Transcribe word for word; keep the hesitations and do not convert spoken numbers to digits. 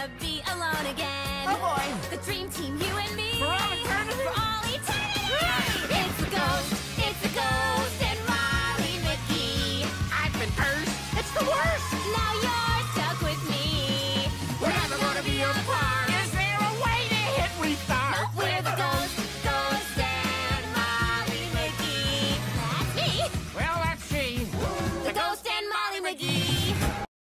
be alone again. Oh boy! The dream team, you and me. For all eternity? For all eternity! It's the ghost, it's the ghost.